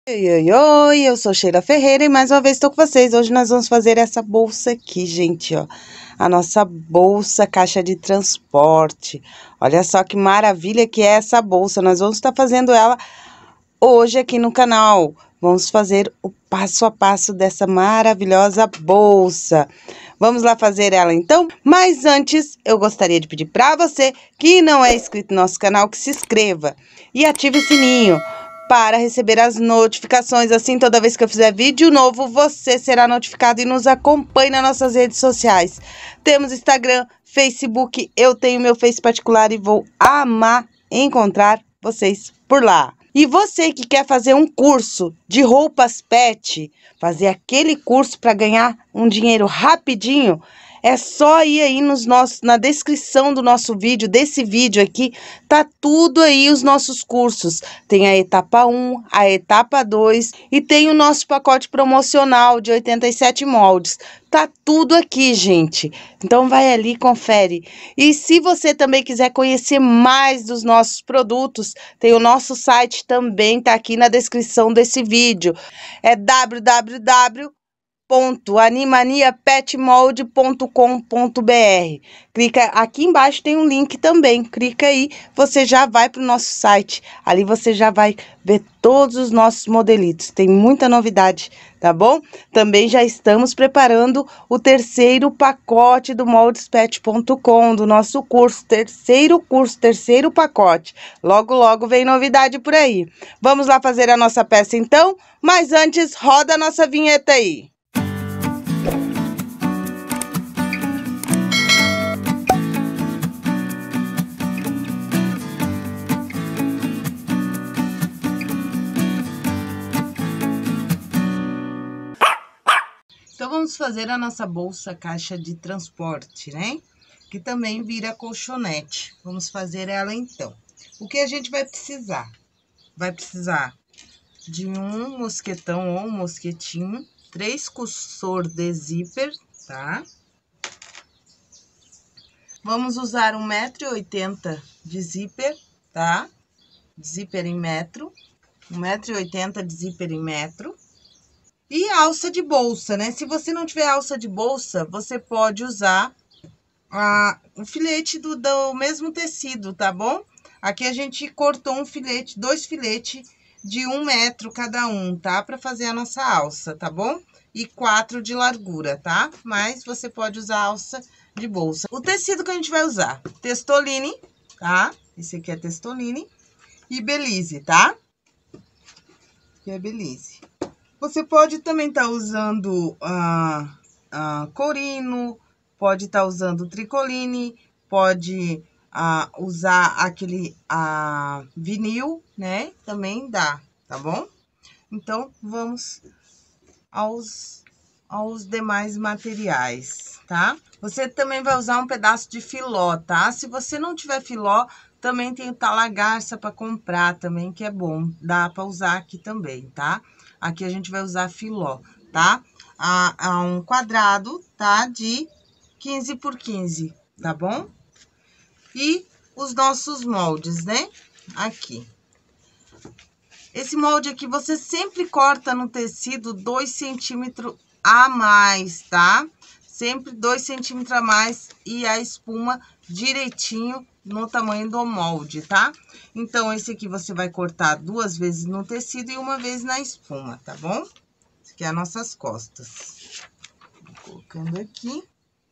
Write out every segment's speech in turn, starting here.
Oi, oi, oi, eu sou Sheila Ferreira e mais uma vez estou com vocês. Hoje nós vamos fazer essa bolsa aqui, gente, ó. A nossa bolsa caixa de transporte. Olha só que maravilha que é essa bolsa. Nós vamos estar fazendo ela hoje aqui no canal. Vamos fazer o passo a passo dessa maravilhosa bolsa. Vamos lá fazer ela então? Mas antes, eu gostaria de pedir para você que não é inscrito no nosso canal, que se inscreva e ative o sininho para receber as notificações. Assim, toda vez que eu fizer vídeo novo, você será notificado e nos acompanhe nas nossas redes sociais. Temos Instagram, Facebook, eu tenho meu Face particular e vou amar encontrar vocês por lá. E você que quer fazer um curso de roupas pet, fazer aquele curso para ganhar um dinheiro rapidinho, é só ir aí na descrição do nosso vídeo, desse vídeo aqui, tá tudo aí os nossos cursos. Tem a etapa 1, a etapa 2 e tem o nosso pacote promocional de 87 moldes. Tá tudo aqui, gente. Então vai ali, confere. E se você também quiser conhecer mais dos nossos produtos, tem o nosso site também, tá aqui na descrição desse vídeo. É www.animaniapetmold.com.br. Clica aqui embaixo, tem um link também. Clica aí, você já vai para o nosso site. Ali você já vai ver todos os nossos modelitos. Tem muita novidade, tá bom? Também já estamos preparando o terceiro pacote do moldespet.com, do nosso curso. Terceiro pacote. Logo, logo vem novidade por aí. Vamos lá fazer a nossa peça então? Mas antes, roda a nossa vinheta aí. Então, vamos fazer a nossa bolsa caixa de transporte, né? Que também vira colchonete. Vamos fazer ela então. O que a gente vai precisar? Vai precisar de um mosquetão ou um mosquetinho, 3 cursor de zíper, tá? Vamos usar 1,80 m de zíper, tá? Zíper em metro, 1,80 m de zíper em metro. E alça de bolsa, né? Se você não tiver alça de bolsa, você pode usar o filete do mesmo tecido, tá bom? Aqui a gente cortou um filete, 2 filetes de 1 metro cada um, tá? Pra fazer a nossa alça, tá bom? E 4 de largura, tá? Mas você pode usar alça de bolsa. O tecido que a gente vai usar, testoline, tá? Esse aqui é testoline. E belize, tá? Que é belize. Você pode também estar usando corino, pode estar usando tricoline, pode usar aquele vinil, né? Também dá, tá bom? Então, vamos aos demais materiais, tá? Você também vai usar um pedaço de filó, tá? Se você não tiver filó, também tem o talagarça para comprar também, que é bom. Dá para usar aqui também, tá? Aqui a gente vai usar filó, tá? Um quadrado, tá? De 15 por 15, tá bom? E os nossos moldes, né? Aqui. Esse molde aqui, você sempre corta no tecido 2 centímetros a mais, tá? Sempre 2 centímetros a mais e a espuma direitinho no tamanho do molde, tá? Então, esse aqui você vai cortar 2 vezes no tecido e 1 vez na espuma, tá bom? Esse aqui é as nossas costas. Vou colocando aqui.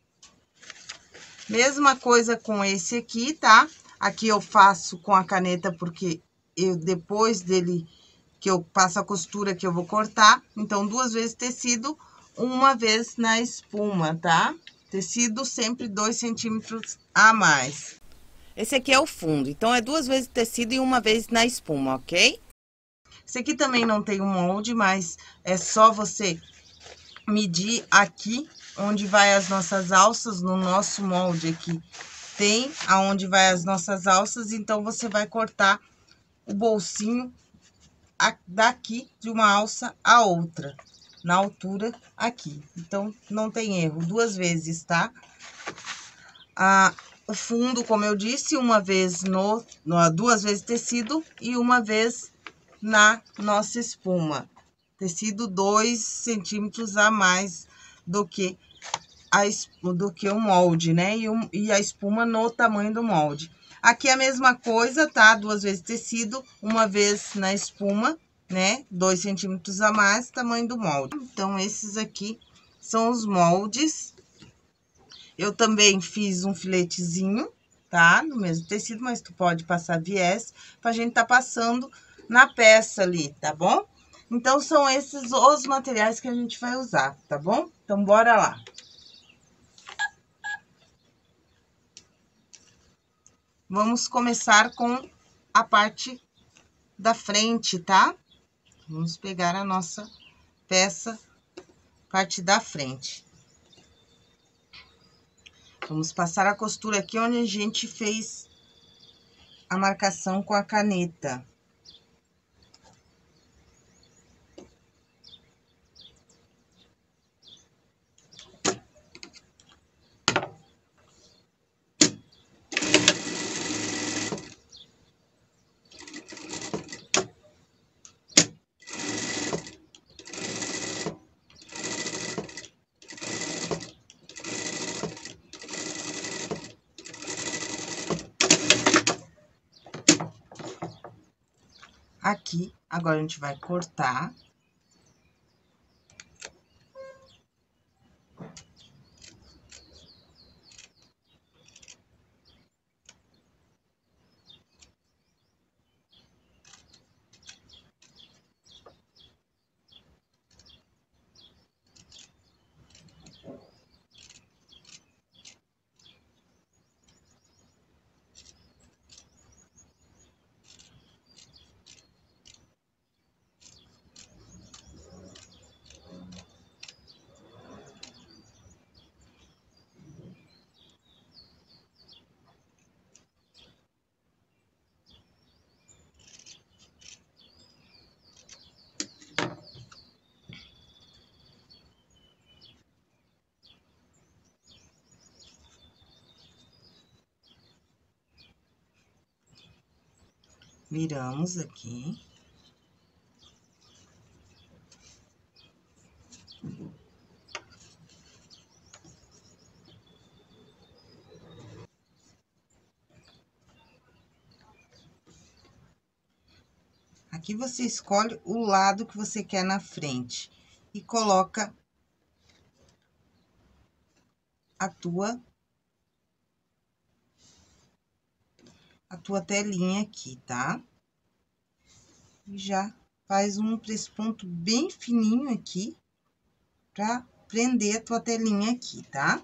Mesma coisa com esse aqui, tá? Aqui eu faço com a caneta porque depois dele que eu passo a costura que eu vou cortar. Então, 2 vezes tecido, 1 vez na espuma, tá? Tecido sempre 2 centímetros a mais. Esse aqui é o fundo, então é 2 vezes tecido e 1 vez na espuma, ok? Esse aqui também não tem um molde, mas é só você medir aqui onde vai as nossas alças, no nosso molde aqui. Tem aonde vai as nossas alças, então você vai cortar o bolsinho daqui de uma alça a outra, na altura aqui. Então, não tem erro, 2 vezes, tá? O fundo, como eu disse, 1 vez 2 vezes tecido e 1 vez na nossa espuma. Tecido 2 centímetros a mais do que o molde, né? E a espuma no tamanho do molde. Aqui é a mesma coisa, tá? 2 vezes tecido, 1 vez na espuma, né? 2 centímetros a mais, tamanho do molde. Então, esses aqui são os moldes. Eu também fiz um filetezinho, tá? No mesmo tecido, mas tu pode passar viés pra gente tá passando na peça ali, tá bom? Então, são esses os materiais que a gente vai usar, tá bom? Então, bora lá. Vamos começar com a parte da frente, tá? Vamos pegar a nossa peça, parte da frente. Vamos passar a costura aqui onde a gente fez a marcação com a caneta. Aqui, agora a gente vai cortar. Viramos aqui. Aqui você escolhe o lado que você quer na frente e coloca a tua telinha aqui, tá? E já faz um ponto bem fininho aqui pra prender a tua telinha aqui, tá?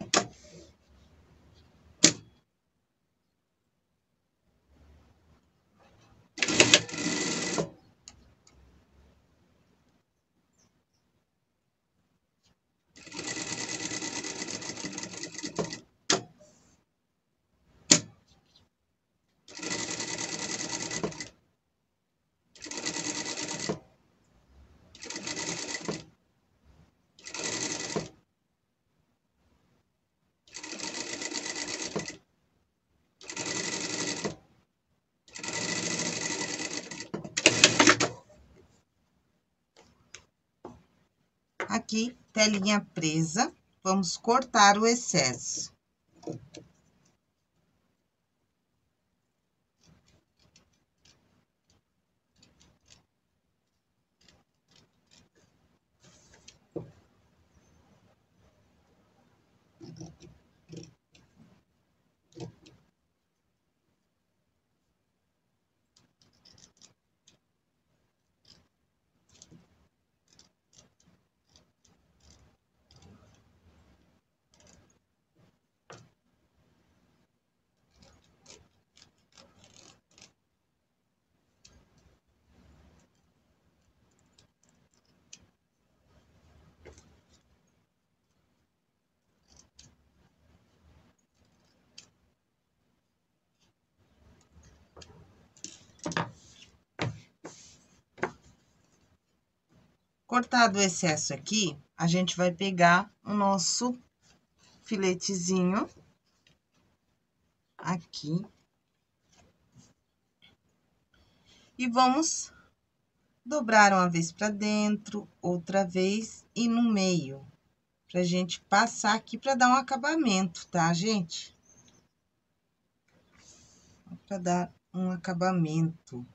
Aqui, telinha presa, vamos cortar o excesso. Cortado o excesso aqui, a gente vai pegar o nosso filetezinho aqui e vamos Dobrar uma vez pra dentro, outra vez e no meio. Pra gente passar aqui pra dar um acabamento, tá, gente? Pra dar um acabamento.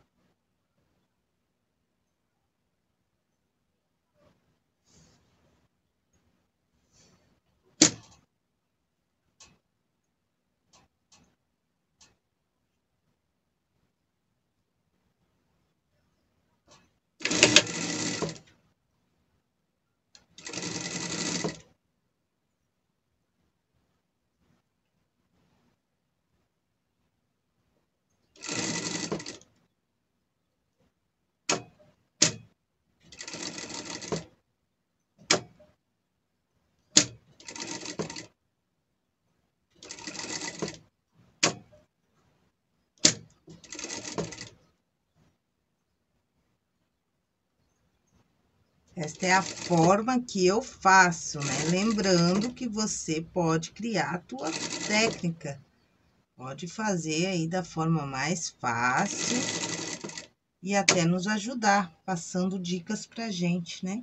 Esta é a forma que eu faço, né? Lembrando que você pode criar a tua técnica. Pode fazer aí da forma mais fácil e até nos ajudar, passando dicas pra gente, né?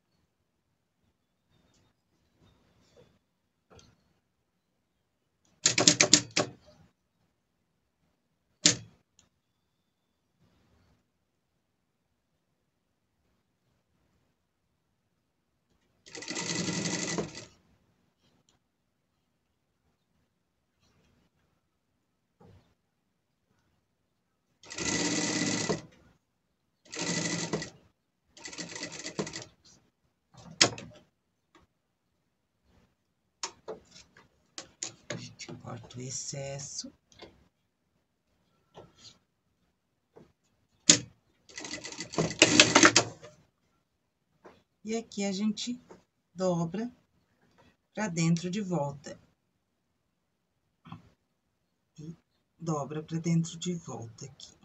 A gente corta o excesso. E aqui a gente dobra pra dentro de volta. E dobra pra dentro de volta aqui.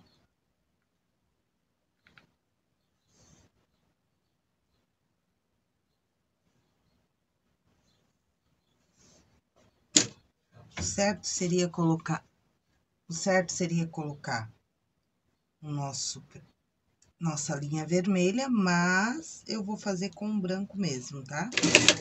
O certo seria colocar o nossa linha vermelha, mas eu vou fazer com branco mesmo, tá?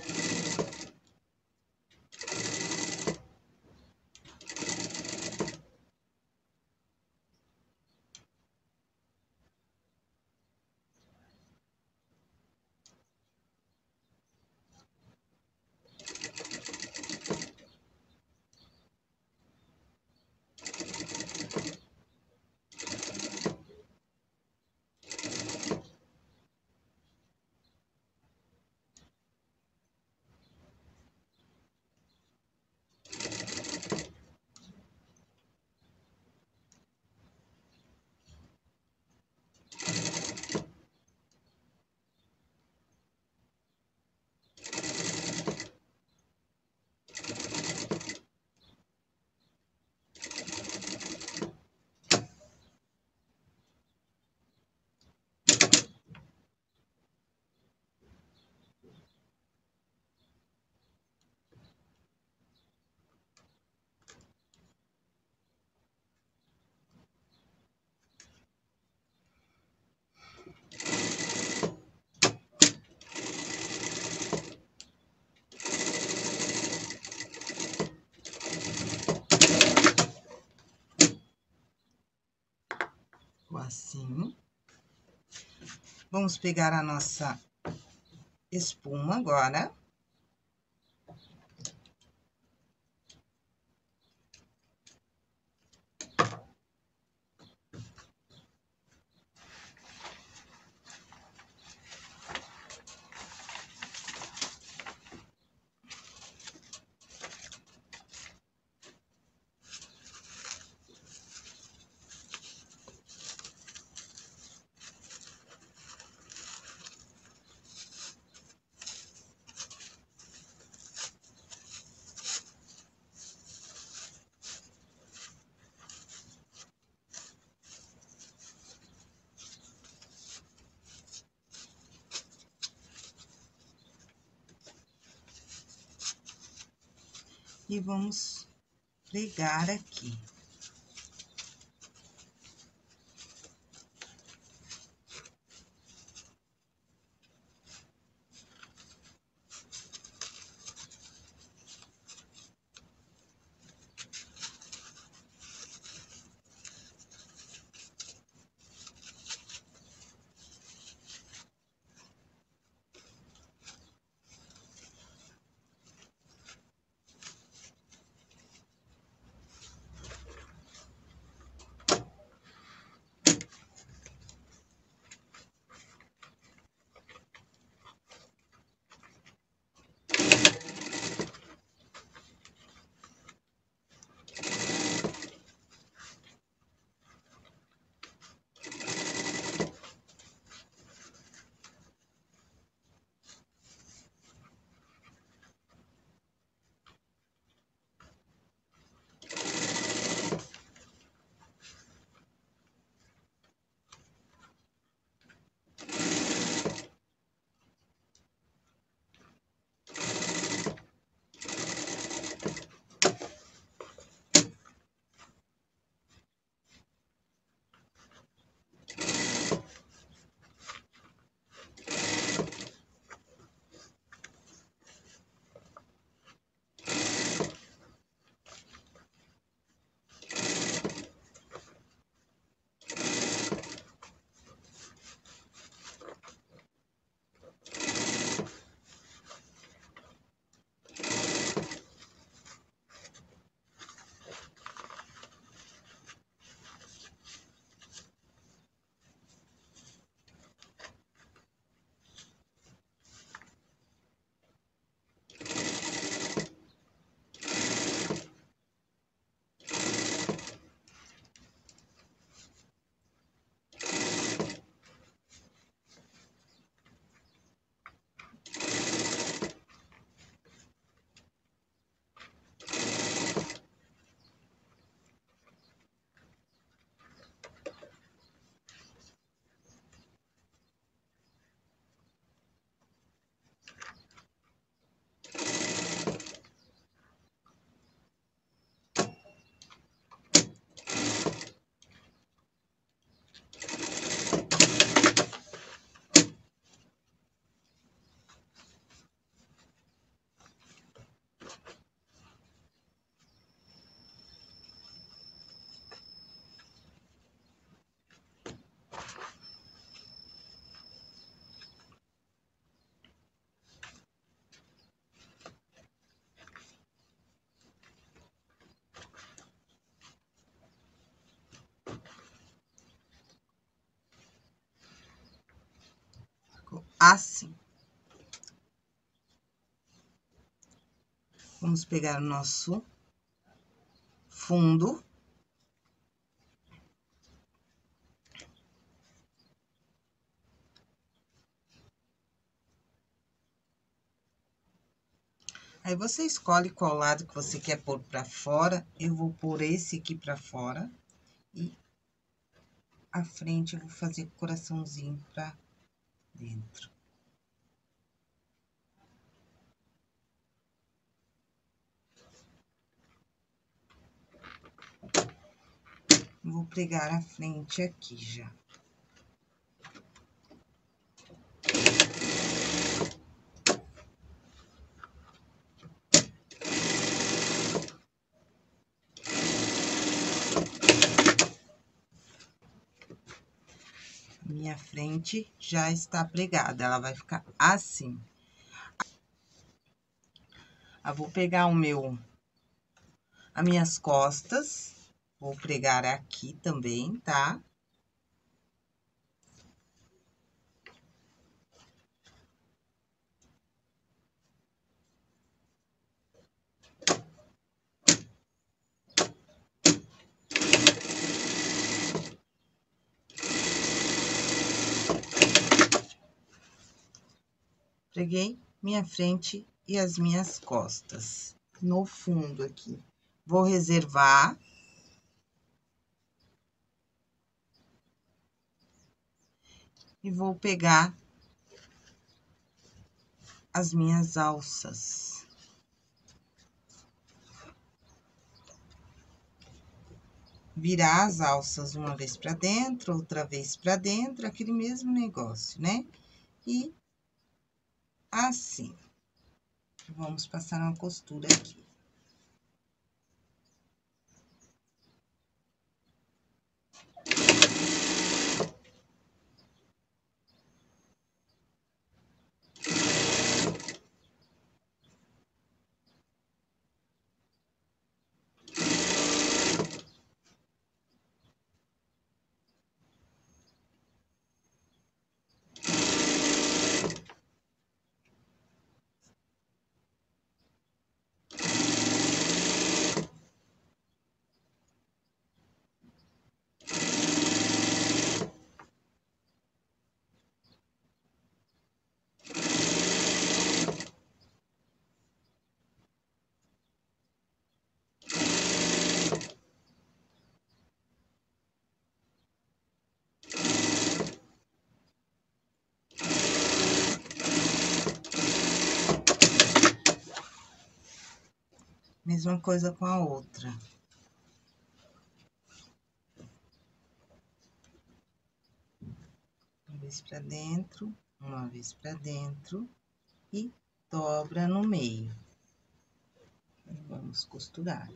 Assim. Vamos pegar a nossa espuma agora. E vamos pregar aqui. assim. Vamos pegar o nosso fundo. Aí, você escolhe qual lado que você quer pôr pra fora. Eu vou pôr esse aqui pra fora. E a frente eu vou fazer coraçãozinho pra dentro. Vou pregar a frente aqui já. Minha frente já está pregada, ela vai ficar assim. Eu vou pegar as minhas costas, vou pregar aqui também, tá? Preguei minha frente e as minhas costas no fundo aqui. Vou reservar. E vou pegar as minhas alças. Virar as alças uma vez pra dentro, outra vez pra dentro, aquele mesmo negócio, né? E assim. Vamos passar uma costura aqui. Mesma coisa com a outra. Uma vez pra dentro, uma vez pra dentro e dobra no meio. Vamos costurar.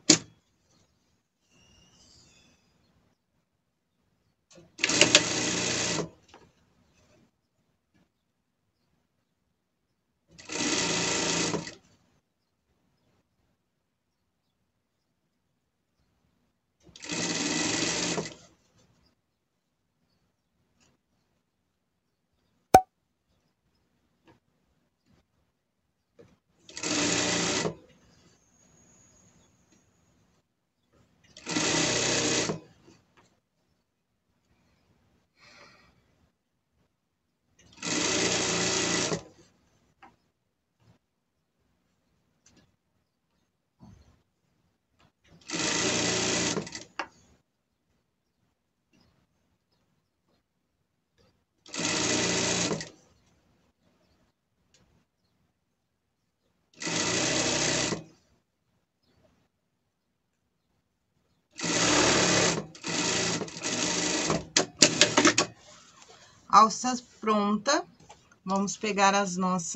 Alças pronta, vamos pegar as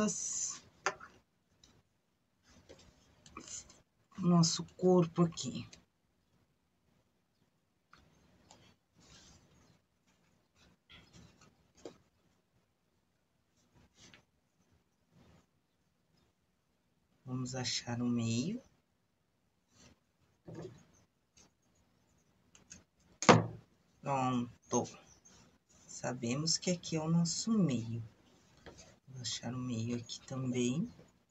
nosso corpo aqui. Vamos achar o meio. Pronto. Sabemos que aqui é o nosso meio. achar o meio aqui também.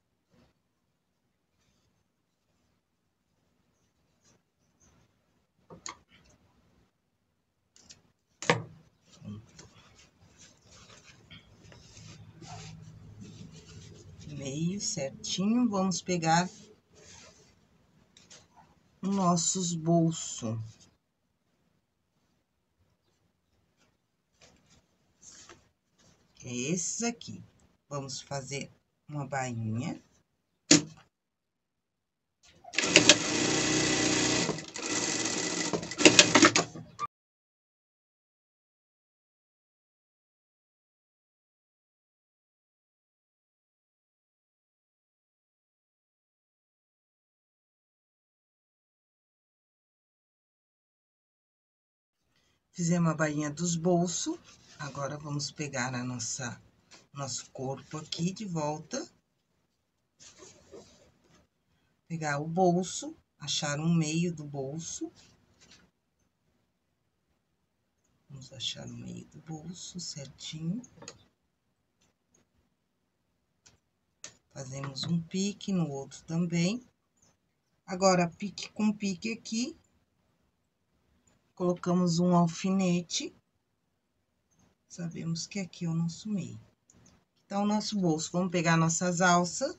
Pronto. Meio certinho, vamos pegar os nossos bolsos. É esses aqui. Vamos fazer uma bainha. Fizemos a bainha dos bolsos. Agora, vamos pegar a nosso corpo aqui de volta. Pegar o bolso, achar um meio do bolso. Vamos achar o meio do bolso certinho. Fazemos um pique no outro também. Agora, pique com pique aqui. Colocamos um alfinete. Sabemos que aqui é o nosso meio. Então, o nosso bolso, vamos pegar nossas alças.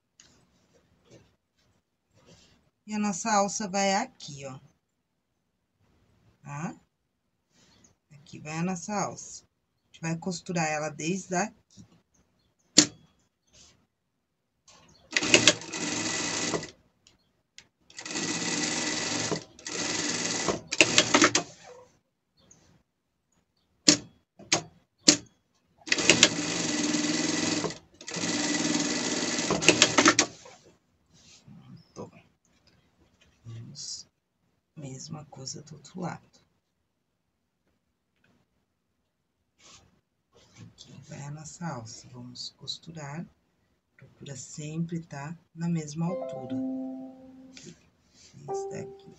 E a nossa alça vai aqui, ó. Tá? Aqui vai a nossa alça. A gente vai costurar ela desde aqui. Pronto. Vamos, mesma coisa do outro lado. Aqui vai a nossa alça. Vamos costurar. Procura sempre tá na mesma altura. Aqui, esse daqui.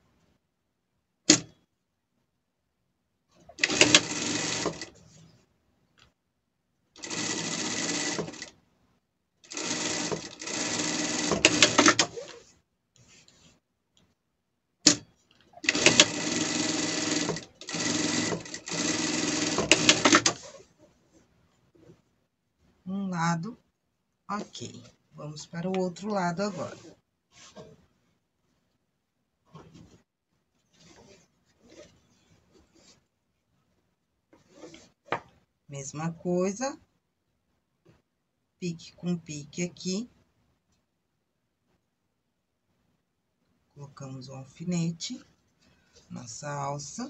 Um lado, ok. Vamos para o outro lado agora. Mesma coisa. Pique com pique aqui. Colocamos o alfinete, nossa alça.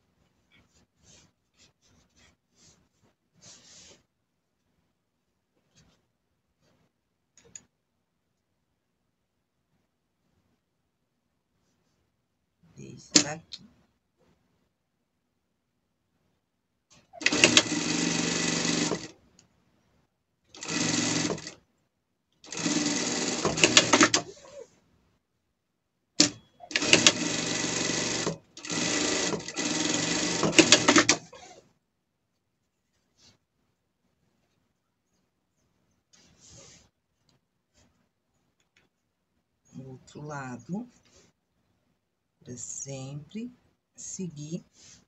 Desde aqui. O outro lado, para sempre seguir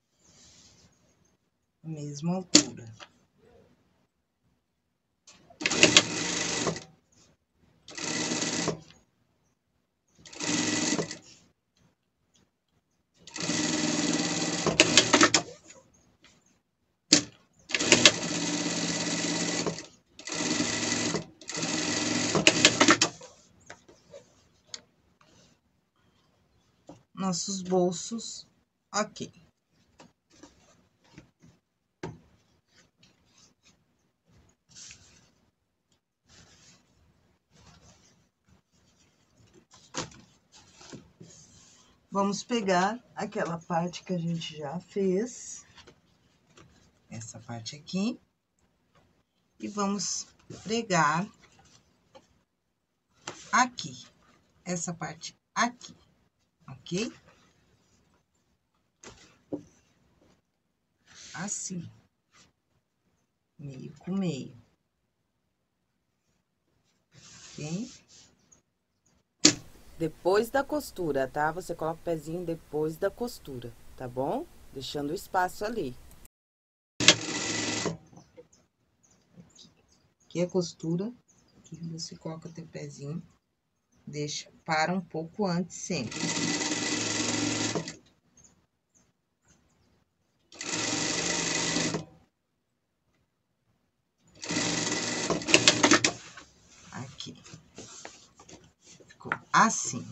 a mesma altura. Nossos bolsos, ok. Vamos pegar aquela parte que a gente já fez, essa parte aqui, e vamos pregar aqui, essa parte aqui, ok? Assim, meio com meio. ok? Depois da costura, tá? Você coloca o pezinho depois da costura, tá bom? Deixando o espaço ali. Aqui é a costura, aqui você coloca teu pezinho, deixa, para um pouco antes sempre. Aqui. Ficou assim.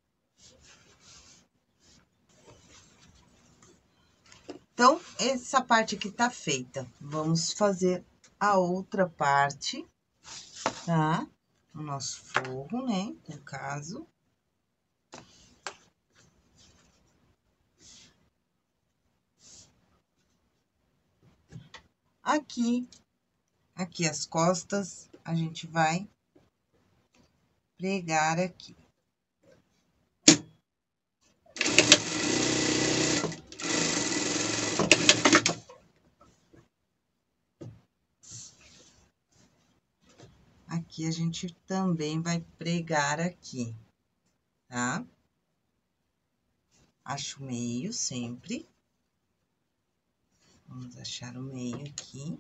Então, essa parte aqui tá feita. Vamos fazer a outra parte, tá? O nosso forro, né? No caso. Aqui as costas, a gente vai pregar aqui. Aqui a gente também vai pregar aqui, tá? Acho o meio sempre. Vamos achar o meio aqui.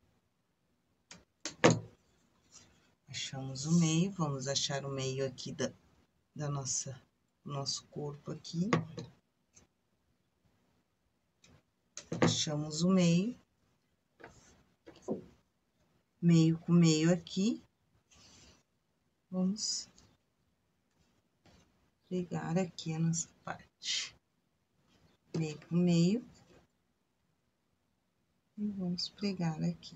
Achamos o meio, vamos achar o meio aqui nosso corpo aqui. Achamos o meio. Meio com meio aqui. Vamos pregar aqui a nossa parte. Meio com meio. E vamos pregar aqui.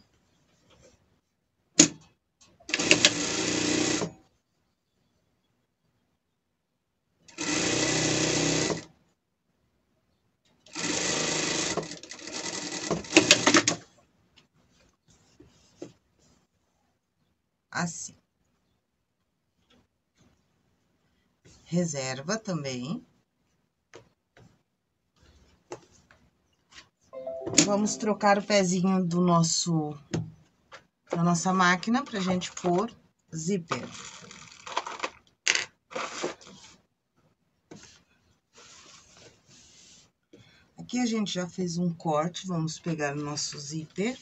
Assim. Reserva também. Vamos trocar o pezinho da nossa máquina pra gente pôr zíper. Aqui a gente já fez um corte, vamos pegar o nosso zíper.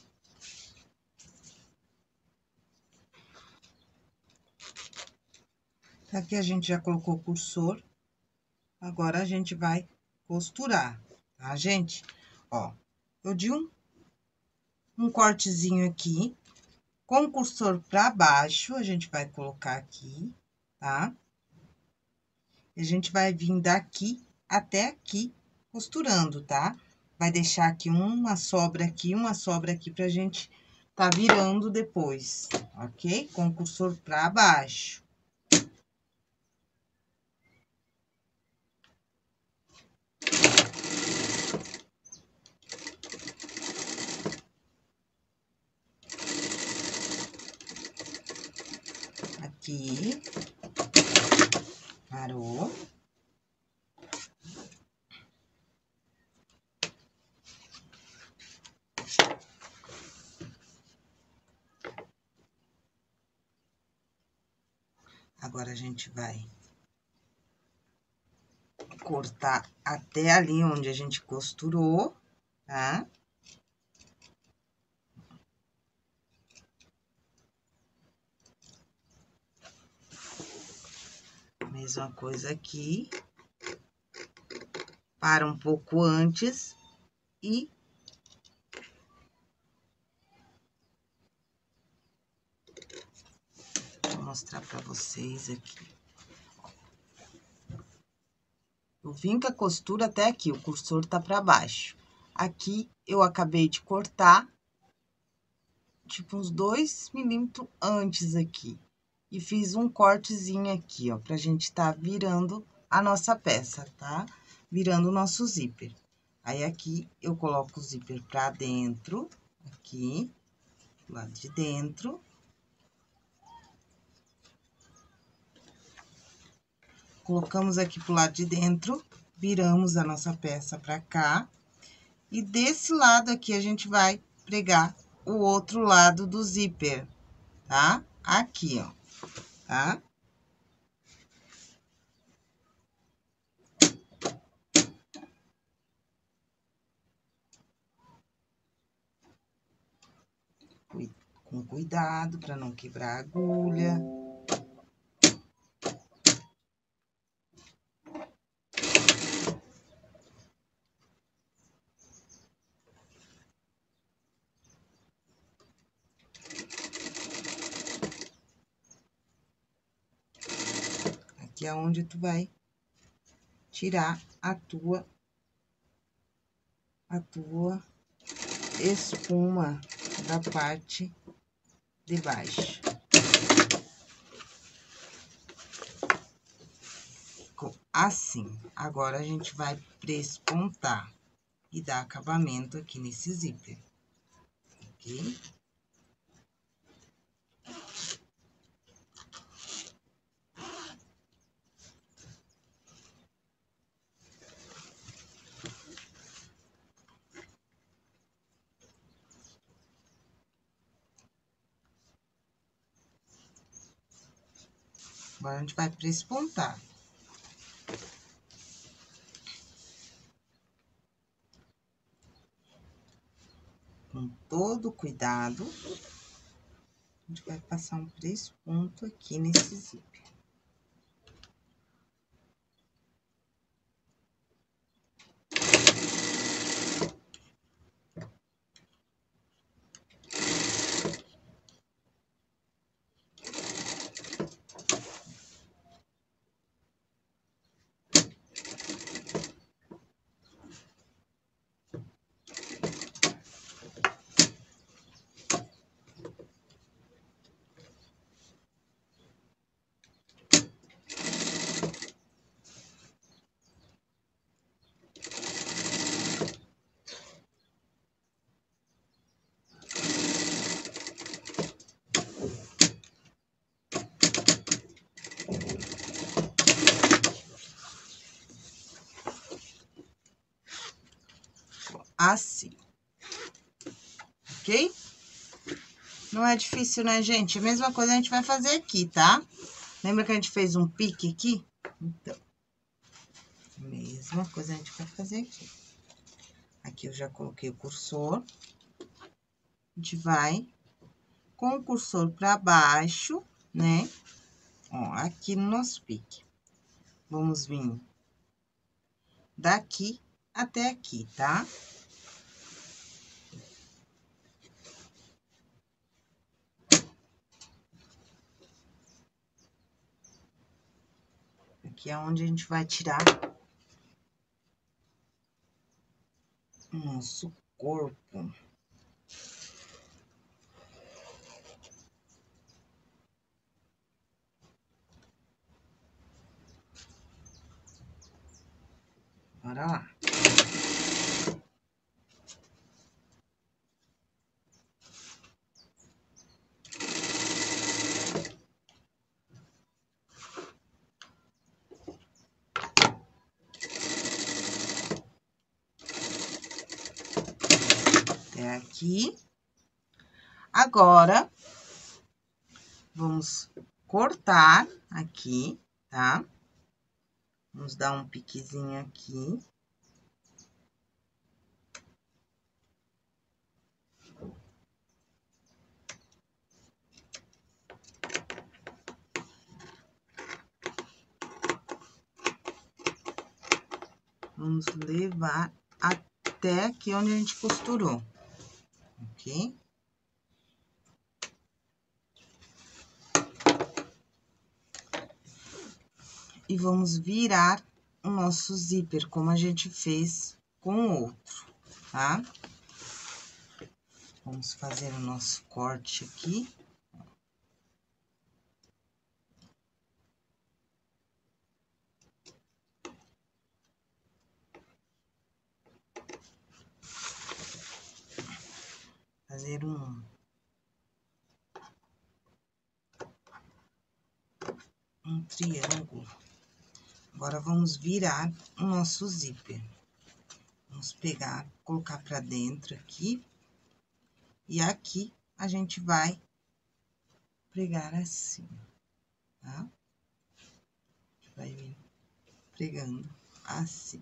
Aqui a gente já colocou o cursor. Agora, a gente vai costurar, tá, gente? Ó, eu dei um cortezinho aqui, com o cursor pra baixo, a gente vai colocar aqui, tá? E a gente vai vir daqui até aqui, costurando, tá? Vai deixar aqui uma sobra aqui pra gente tá virando depois, ok? Com o cursor pra baixo. Aqui. Parou. Agora, a gente vai cortar até ali onde a gente costurou, tá? Mesma coisa aqui. Para um pouco antes e... Vou mostrar pra vocês aqui. Eu vim com a costura até aqui, o cursor tá pra baixo. Aqui, eu acabei de cortar, tipo, uns 2 milímetros antes aqui. E fiz um cortezinho aqui, ó, pra gente tá virando a nossa peça, tá? Virando o nosso zíper. Aí, aqui, eu coloco o zíper pra dentro, aqui, do lado de dentro. Colocamos aqui pro lado de dentro, viramos a nossa peça pra cá. E desse lado aqui, a gente vai pregar o outro lado do zíper, tá? Aqui, ó. tá? Com cuidado para não quebrar a agulha. Aqui é onde tu vai tirar a tua espuma da parte de baixo. Ficou assim. Agora, a gente vai prespontar e dar acabamento aqui nesse zíper, ok? Agora, a gente vai prespontar. Com todo cuidado, a gente vai passar um presponto aqui nesse zíper. Assim, ok? Não é difícil, né, gente? A mesma coisa a gente vai fazer aqui, tá? Lembra que a gente fez um pique aqui? Então, mesma coisa a gente vai fazer aqui. Aqui eu já coloquei o cursor. A gente vai com o cursor pra baixo, né? Ó, aqui no nosso pique. Vamos vir daqui até aqui, tá? Aqui é onde a gente vai tirar o nosso corpo. Bora lá. Até aqui. Agora, vamos cortar aqui, tá? Vamos dar um piquezinho aqui. Vamos levar até aqui onde a gente costurou, ok? E vamos virar o nosso zíper, como a gente fez com o outro, tá? Vamos fazer o nosso corte aqui. Fazer um triângulo. Agora, vamos virar o nosso zíper. Vamos pegar, colocar pra dentro aqui. E aqui, a gente vai pregar assim, tá? Vai vir pregando assim.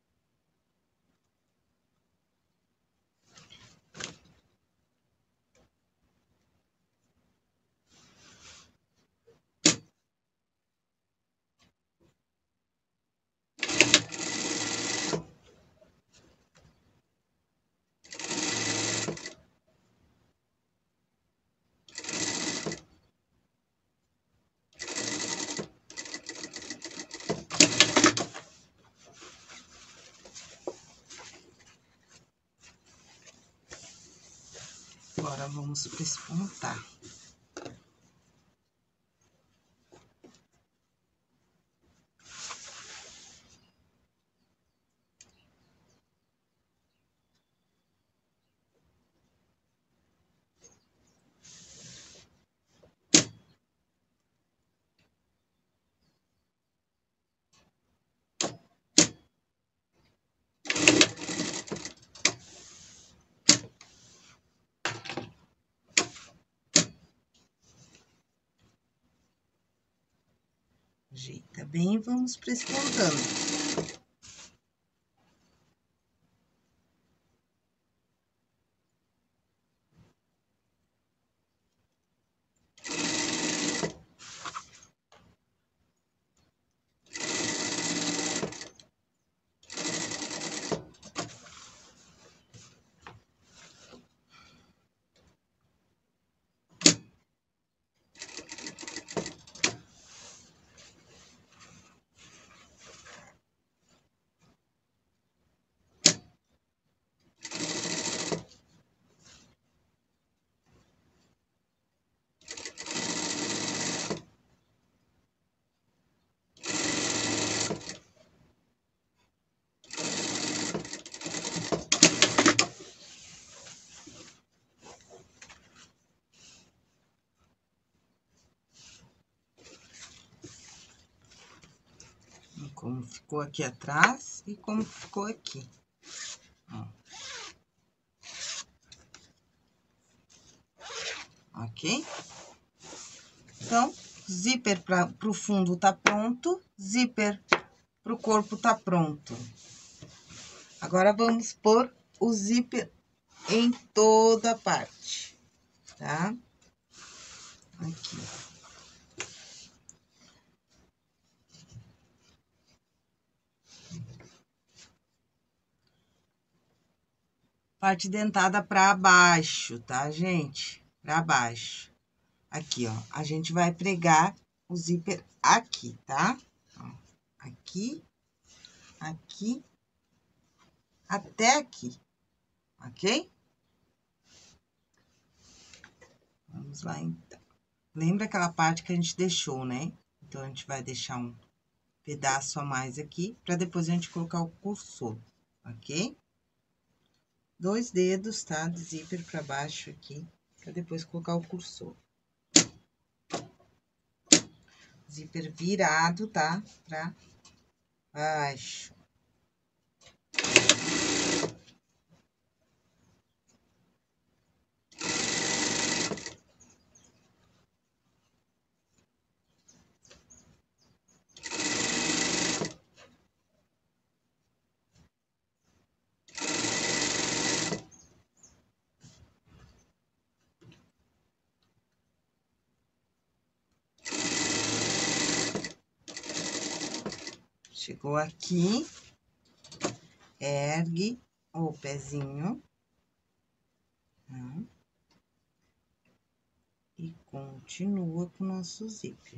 Agora, vamos pespontar. Ajeita bem, vamos prespontando. Como ficou aqui atrás e como ficou aqui. Ó. Ok? Então, zíper pro fundo tá pronto, zíper pro corpo tá pronto. Agora, vamos pôr o zíper em toda a parte, tá? Aqui. Parte dentada pra baixo, tá, gente? Pra baixo. Aqui, ó, a gente vai pregar o zíper aqui, tá? Ó, aqui, aqui, até aqui, ok? Vamos lá, então. Lembra aquela parte que a gente deixou, né? Então, a gente vai deixar um pedaço a mais aqui, pra depois a gente colocar o cursor, ok? 2 dedos, tá? De zíper pra baixo aqui, pra depois colocar o cursor. Zíper virado, tá? Pra baixo. Chegou aqui, ergue o pezinho, tá? E continua com o nosso zíper.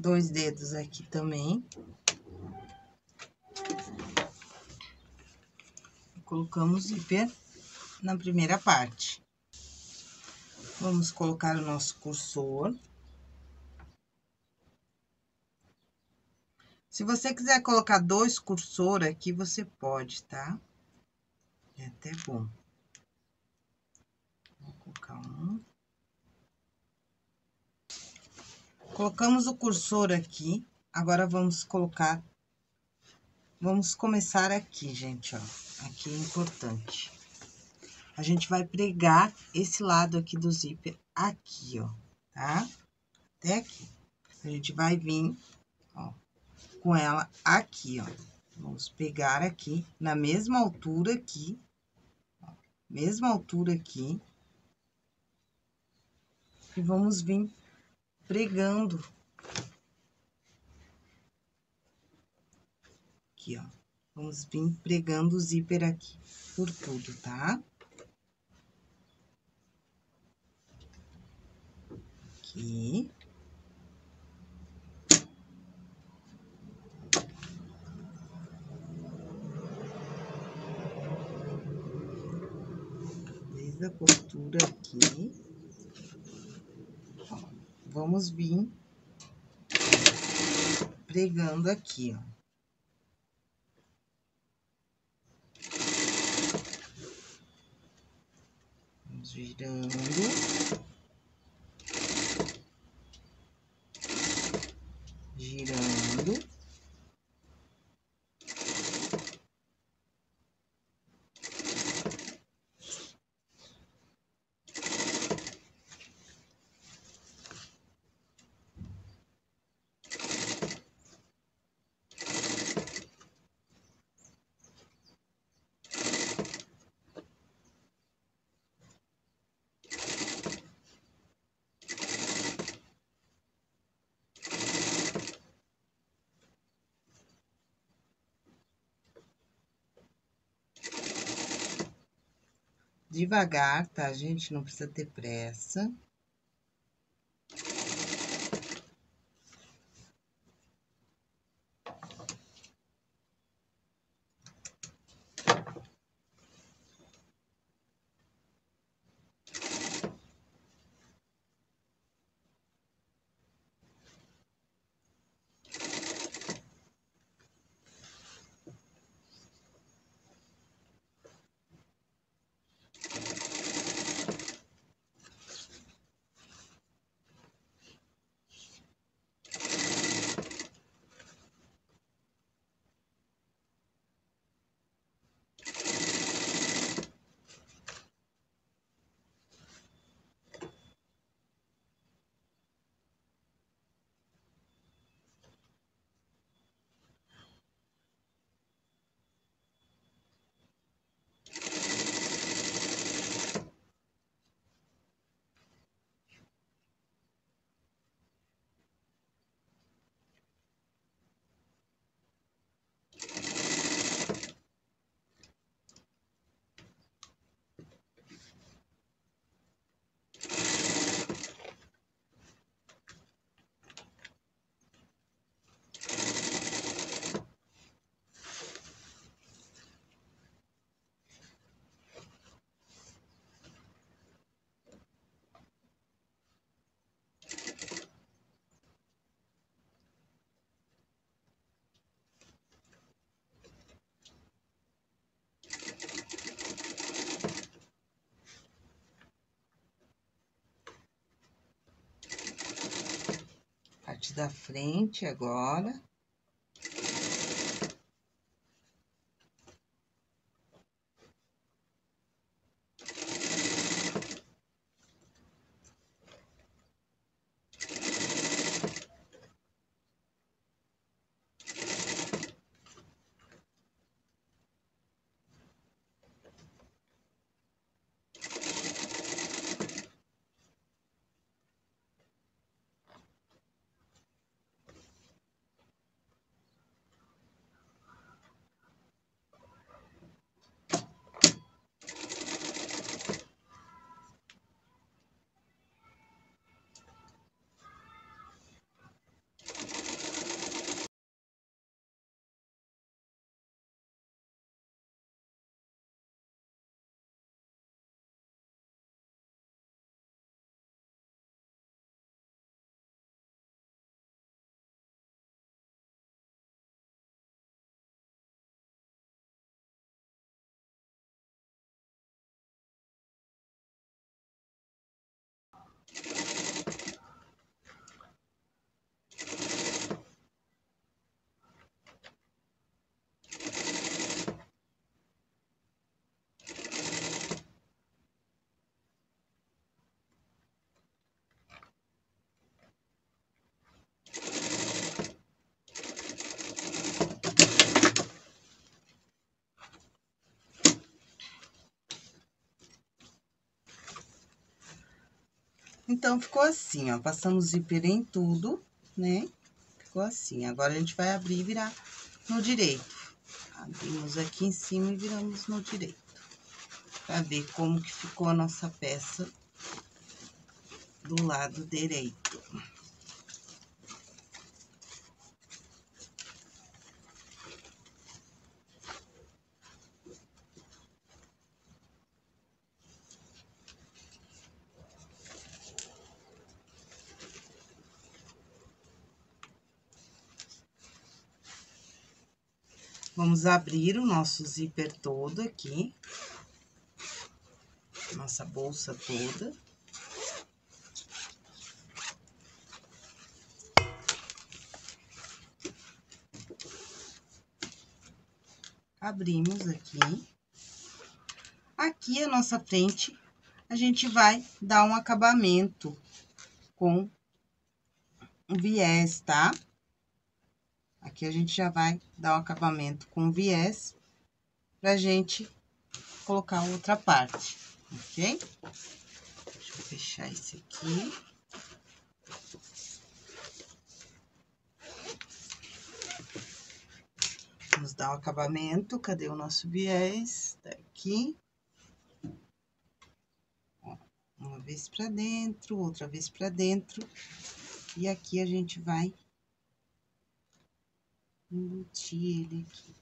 2 dedos aqui também. Colocamos zíper na primeira parte. Vamos colocar o nosso cursor. Se você quiser colocar 2 cursor aqui, você pode, tá? É até bom. Vou colocar um. Colocamos o cursor aqui. Agora, vamos começar aqui, gente, ó. Aqui é importante. A gente vai pregar esse lado aqui do zíper aqui, ó, tá? Até aqui. A gente vai vir, ó, com ela aqui, ó. Vamos pegar aqui, na mesma altura aqui, ó, mesma altura aqui. E vamos vir pregando. Aqui, ó. Vamos vir pregando o zíper aqui, por tudo, tá? Aqui. Desde a costura aqui. Ó, vamos vir pregando aqui, ó. Vamos girando. Girando. Devagar, tá, gente? Não precisa ter pressa. Parte da frente agora. Então, ficou assim, ó. Passamos zíper em tudo, né? Ficou assim. Agora, a gente vai abrir e virar no direito. Abrimos aqui em cima e viramos no direito. Pra ver como que ficou a nossa peça do lado direito. Vamos abrir o nosso zíper todo aqui. Nossa bolsa toda. Abrimos aqui. Aqui, a nossa frente, a gente vai dar um acabamento com viés, tá? Aqui, a gente já vai dar um acabamento com viés pra gente colocar a outra parte, ok? Deixa eu fechar esse aqui. Vamos dar o acabamento. Cadê o nosso viés? Tá aqui. Ó, uma vez pra dentro, outra vez pra dentro. E aqui a gente vai embutir ele aqui.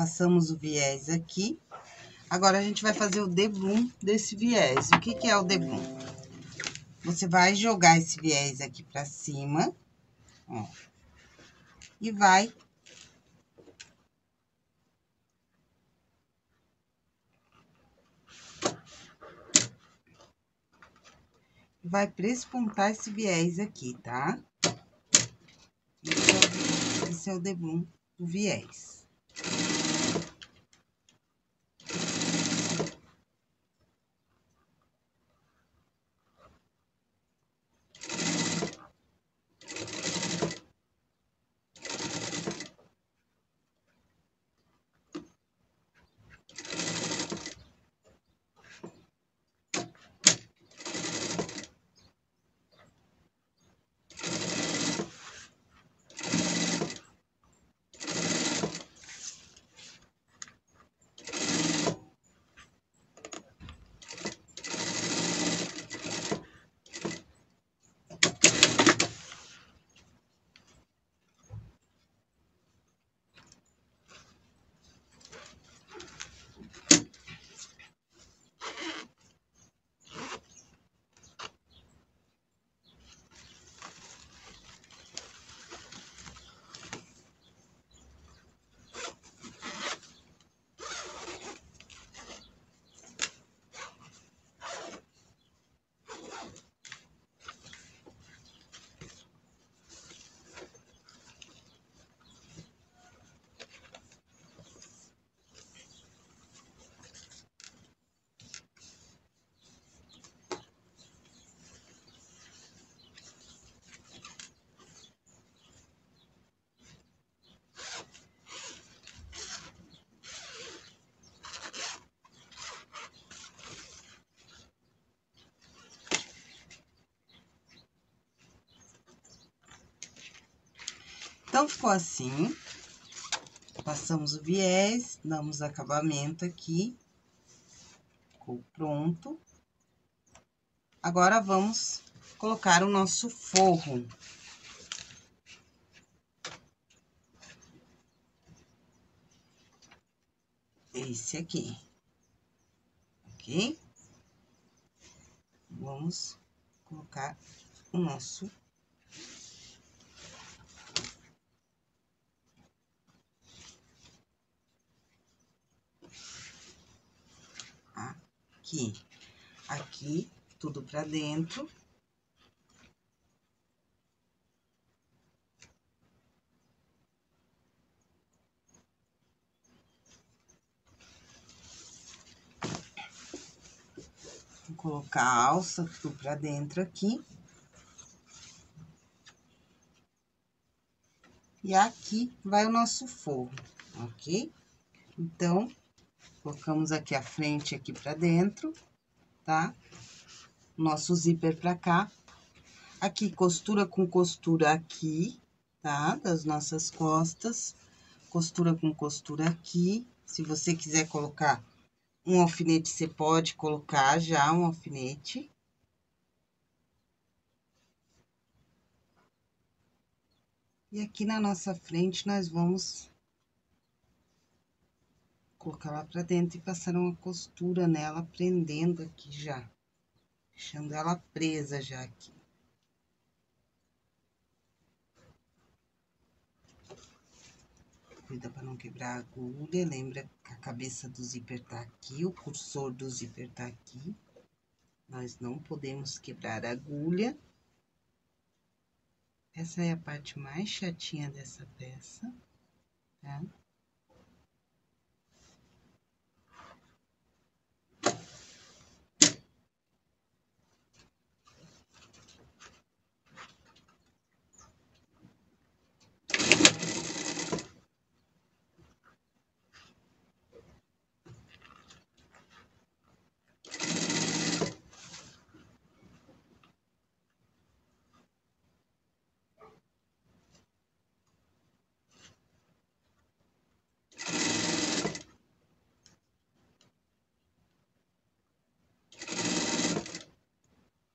passamos o viés aqui. Agora, a gente vai fazer o debum desse viés. O que que é o debum? Você vai jogar esse viés aqui pra cima, ó, e vai prespontar esse viés aqui, tá? Esse é o debum do viés. Então, ficou assim. Passamos o viés, damos acabamento aqui. Ficou pronto. Agora, vamos colocar o nosso forro. Esse aqui. Ok? Vamos colocar o nosso aqui. Aqui, tudo pra dentro. Vou colocar a alça tudo pra dentro aqui. E aqui vai o nosso forro, ok? Então, colocamos aqui a frente aqui pra dentro, tá? Nosso zíper pra cá. Aqui, costura com costura aqui, tá? Das nossas costas. Costura com costura aqui. Se você quiser colocar um alfinete, você pode colocar já um alfinete. E aqui na nossa frente, nós vamos colocar lá pra dentro e passar uma costura nela, prendendo aqui já. Deixando ela presa já aqui. Cuida pra não quebrar a agulha. Lembra que a cabeça do zíper tá aqui, o cursor do zíper tá aqui. Nós não podemos quebrar a agulha. Essa é a parte mais chatinha dessa peça, tá?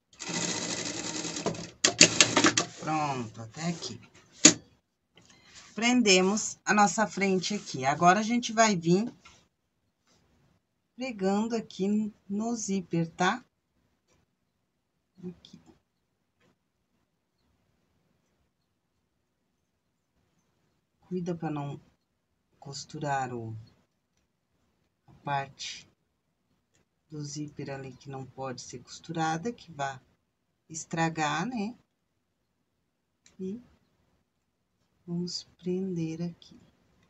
Pronto, até aqui. prendemos a nossa frente aqui. Agora, a gente vai vir pregando aqui no zíper, tá? Aqui. Cuida para não costurar a parte do zíper ali que não pode ser costurada, que vai estragar, né? E vamos prender aqui.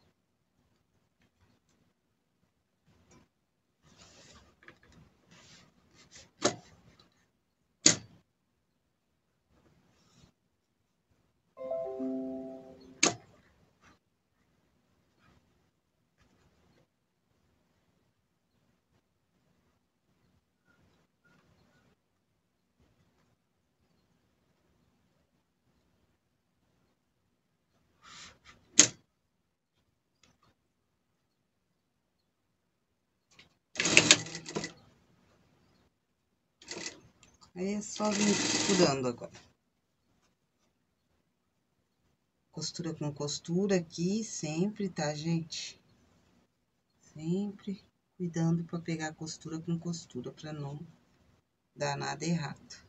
Aí é só vir costurando agora. Costura com costura aqui, sempre, tá, gente? Sempre cuidando para pegar costura com costura, para não dar nada errado.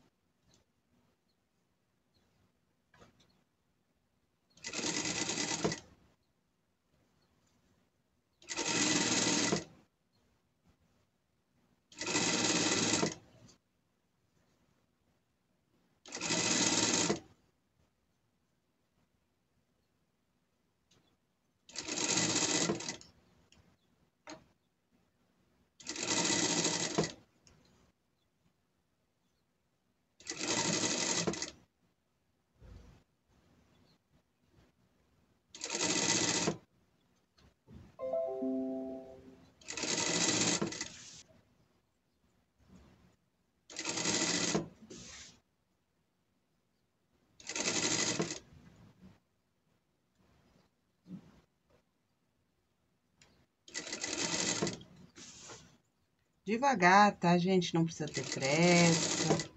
Devagar, tá, gente? Não precisa ter pressa.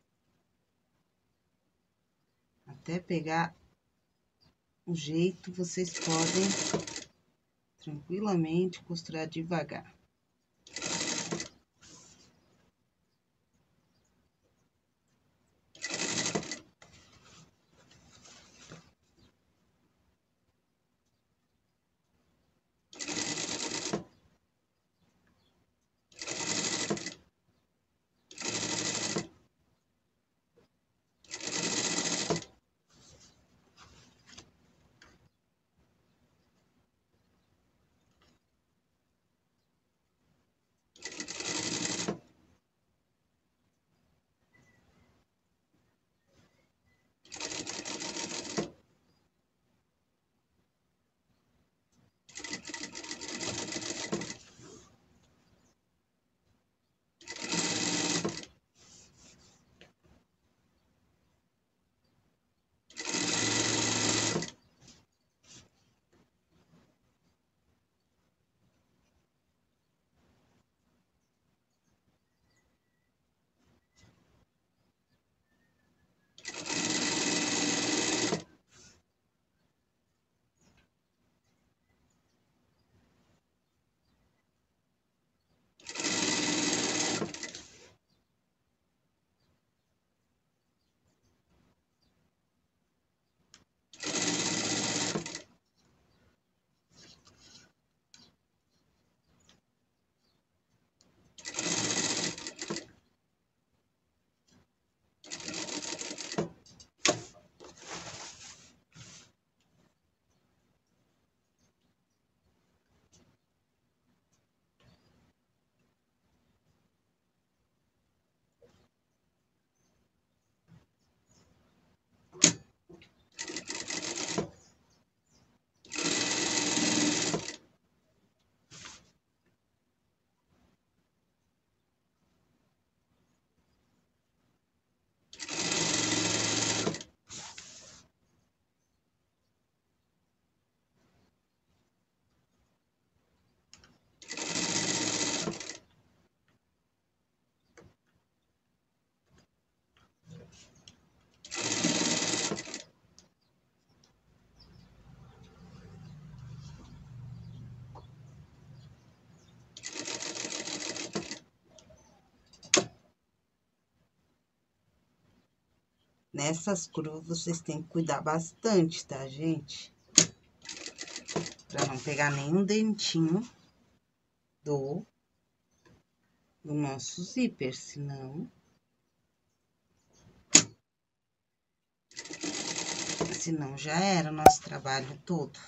Até pegar o jeito, vocês podem tranquilamente costurar devagar. Nessas curvas, vocês têm que cuidar bastante, tá, gente? Pra não pegar nenhum dentinho do nosso zíper, senão já era o nosso trabalho todo.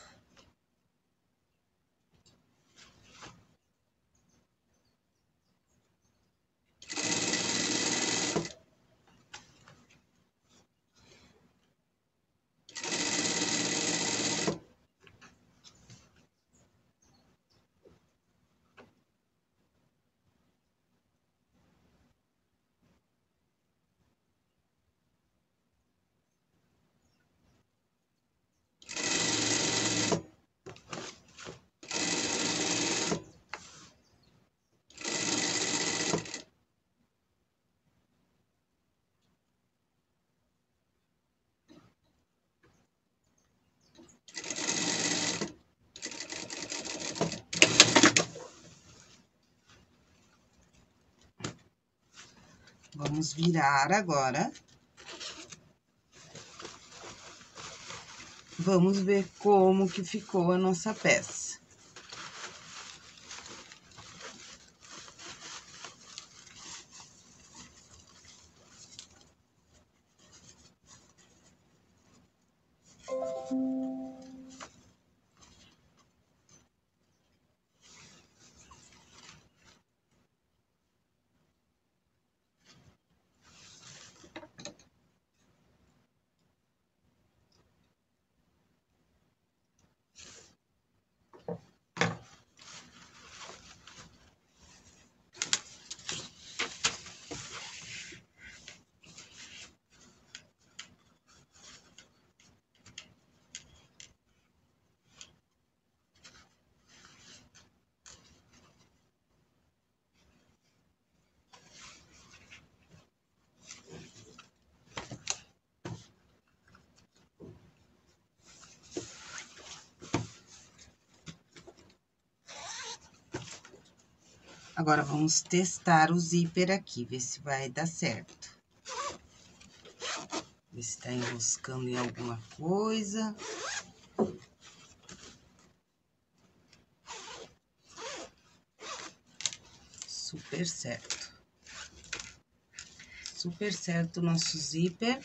Vamos virar agora. Vamos ver como que ficou a nossa peça. Agora, vamos testar o zíper aqui, ver se vai dar certo. Ver se tá enroscando em alguma coisa. Super certo. Super certo o nosso zíper.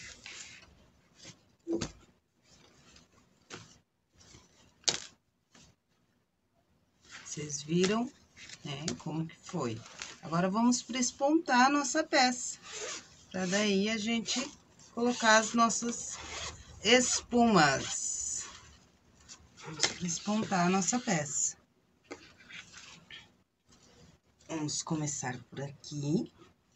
Vocês viram, né, como que foi. Agora, vamos prespontar a nossa peça. Pra daí, a gente colocar as nossas espumas. Vamos prespontar a nossa peça. Vamos começar por aqui.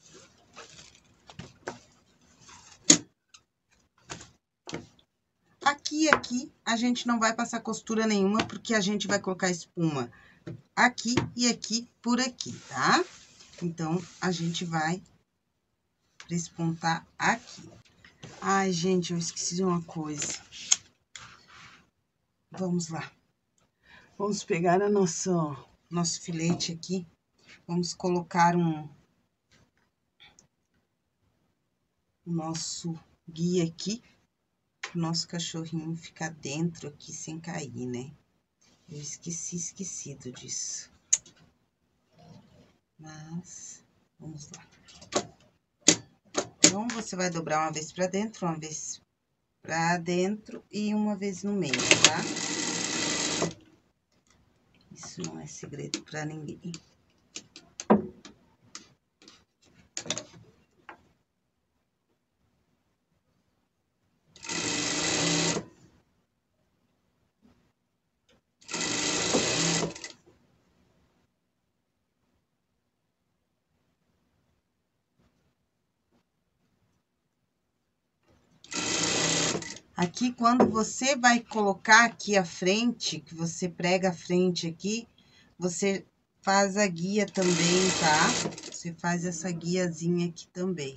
Aqui, a gente não vai passar costura nenhuma, porque a gente vai colocar espuma aqui e aqui por aqui, tá? Então, a gente vai prespontar aqui. Ai, gente, eu esqueci de uma coisa. Vamos lá. Vamos pegar a nosso filete aqui. Vamos colocar o nosso guia aqui, o nosso cachorrinho ficar dentro aqui sem cair, né? Eu esquecido disso. Mas, vamos lá. Então, você vai dobrar uma vez pra dentro, uma vez pra dentro e uma vez no meio, tá? Isso não é segredo pra ninguém. Aqui, quando você vai colocar aqui a frente, que você prega a frente aqui, você faz a guia também, tá? Você faz essa guiazinha aqui também.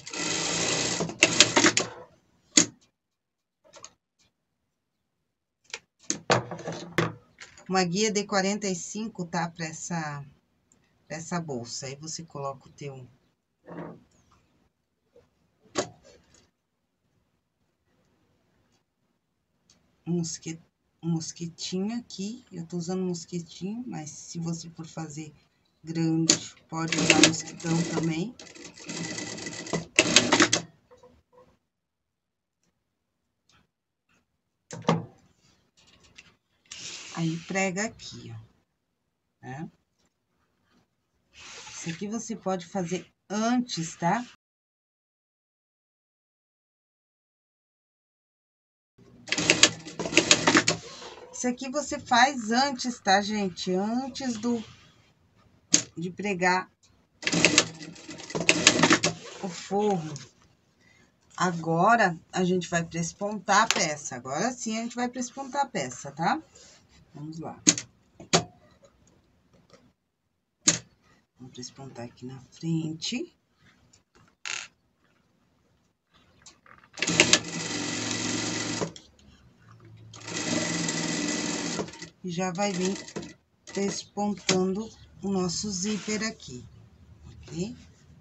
Uma guia de 45, tá? Pra essa bolsa. Aí, você coloca o teu... um mosquitinho aqui. Eu tô usando mosquitinho, mas se você for fazer grande, pode usar mosquitão também. Aí, prega aqui, ó, né? Isso aqui você pode fazer antes, tá? Isso aqui você faz antes, tá, gente? Antes de pregar o forro. Agora, a gente vai prespontar a peça. Agora sim, a gente vai prespontar a peça, tá? Vamos lá. Vamos prespontar aqui na frente. E já vai vir despontando o nosso zíper aqui, ok?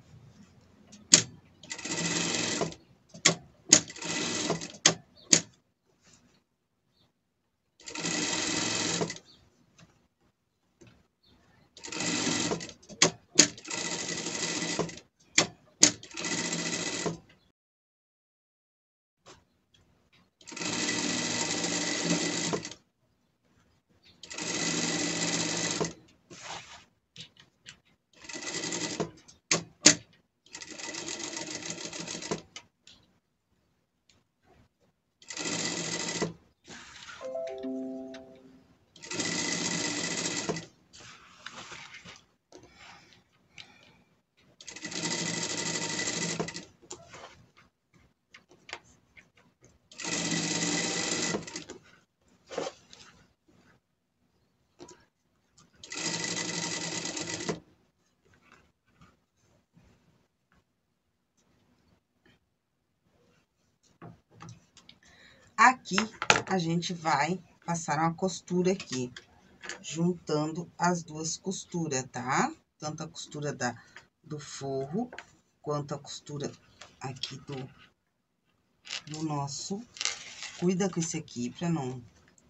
Aqui, a gente vai passar uma costura aqui, juntando as duas costuras, tá? Tanto a costura do forro, quanto a costura aqui do nosso. Cuida com esse aqui, pra não...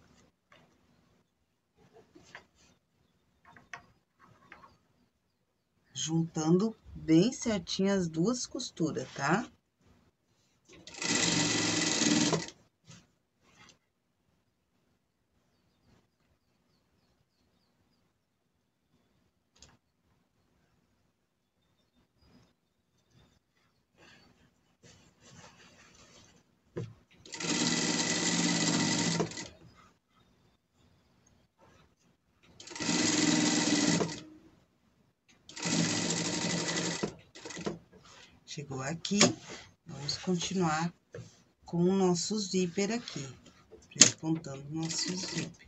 Juntando bem certinho as duas costuras, tá? Chegou aqui, vamos continuar com o nosso zíper aqui, despontando o nosso zíper.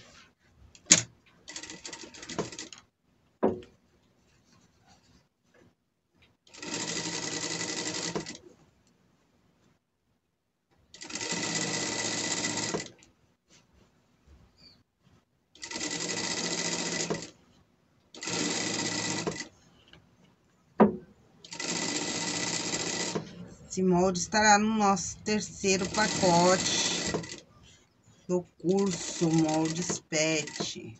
Esse molde estará no nosso terceiro pacote do curso Moldes Pet.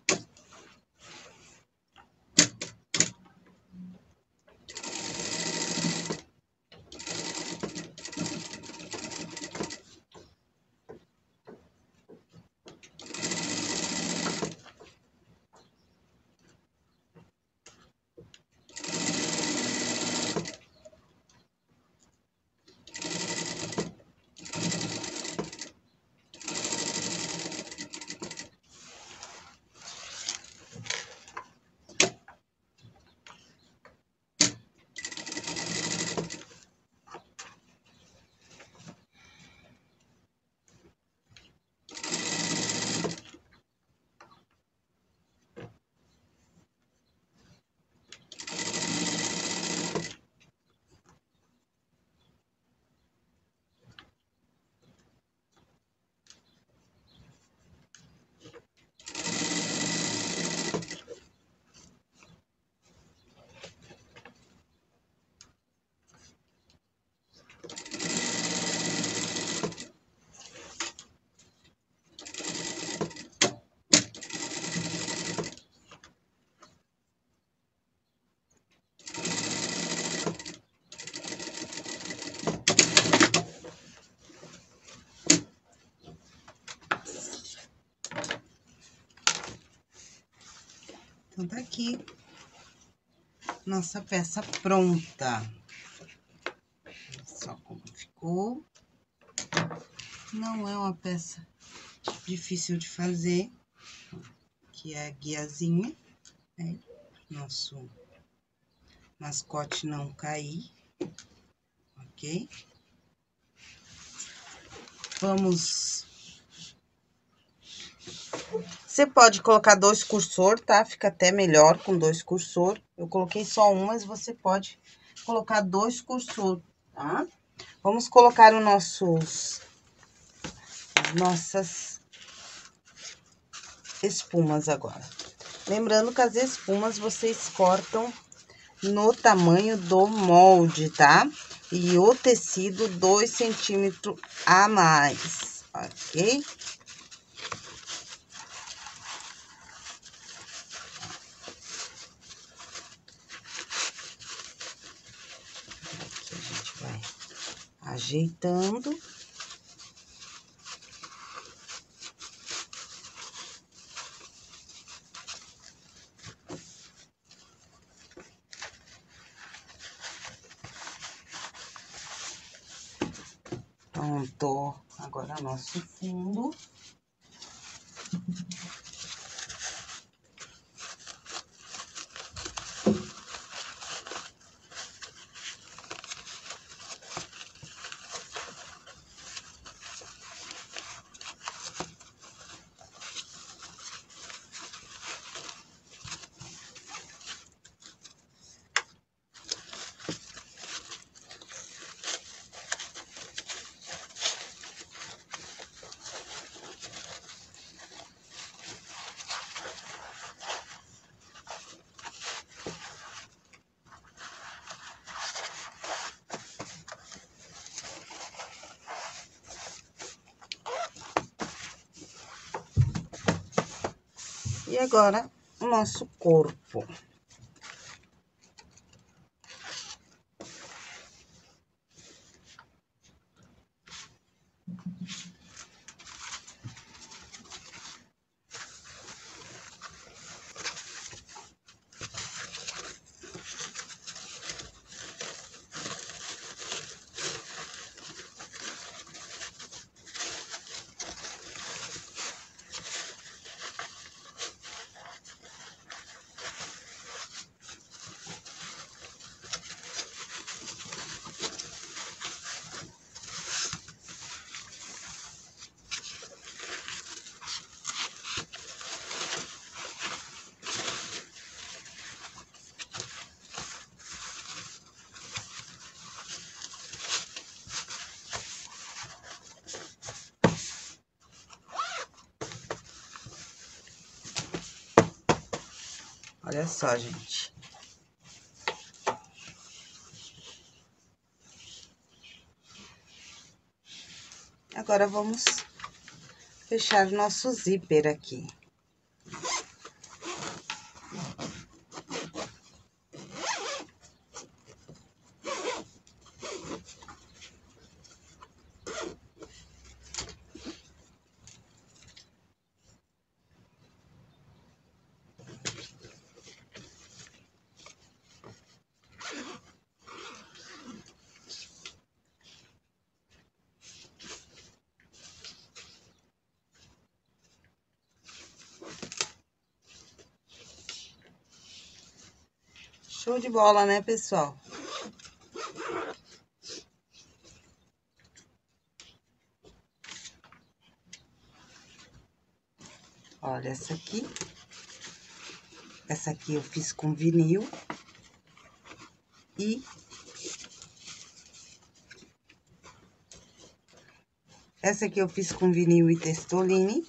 Então, tá aqui nossa peça pronta. Olha só como ficou. Não é uma peça difícil de fazer. Aqui é a guiazinha, né? Nosso mascote não cair, ok? Vamos... Você pode colocar 2 cursor, tá? Fica até melhor com 2 cursor. Eu coloquei só um, mas você pode colocar 2 cursor, tá? Vamos colocar os nossas espumas agora. Lembrando que as espumas vocês cortam no tamanho do molde, tá? E o tecido 2 centímetros a mais, ok? Aqui a gente vai ajeitando. Pronto, agora nosso fundo. E agora, o nosso corpo. Olha só, gente. Agora, vamos fechar o nosso zíper aqui. Show de bola, né, pessoal? Olha, essa aqui eu fiz com vinil. E essa aqui eu fiz com vinil e testoline.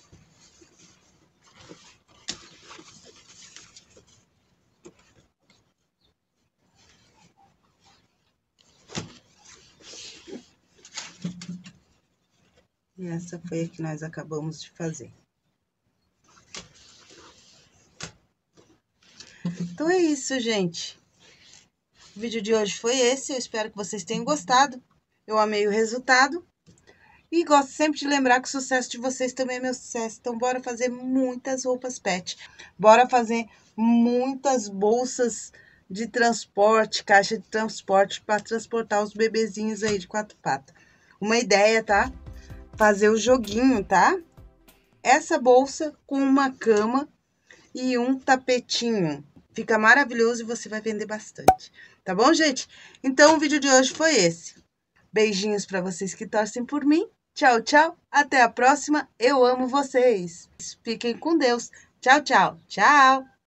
E essa foi a que nós acabamos de fazer. Então, é isso, gente. O vídeo de hoje foi esse. Eu espero que vocês tenham gostado. Eu amei o resultado. E gosto sempre de lembrar que o sucesso de vocês também é meu sucesso. Então, bora fazer muitas roupas pet. Bora fazer muitas bolsas de transporte, caixa de transporte para transportar os bebezinhos aí de 4 patas. Uma ideia, tá? Fazer o joguinho, tá? Essa bolsa com uma cama e um tapetinho. Fica maravilhoso e você vai vender bastante. Tá bom, gente? Então, o vídeo de hoje foi esse. Beijinhos para vocês que torcem por mim. Tchau, tchau. Até a próxima. Eu amo vocês. Fiquem com Deus. Tchau, tchau. Tchau.